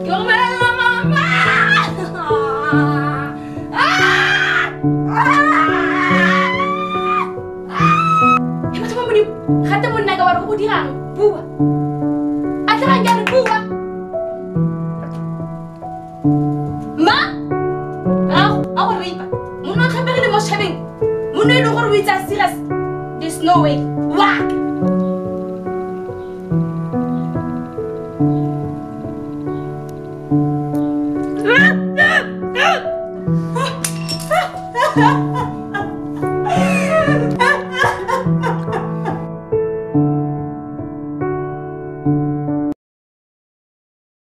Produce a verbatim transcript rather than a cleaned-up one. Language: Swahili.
Romela mama! Emang cuma mau di kata mau naga baru aku dirang buah. Ada ranjang buah. Ma? Aku aku riba. Muna khabari le mo shabeng. Muna lo go ruitsa serious. There's no way. Wah!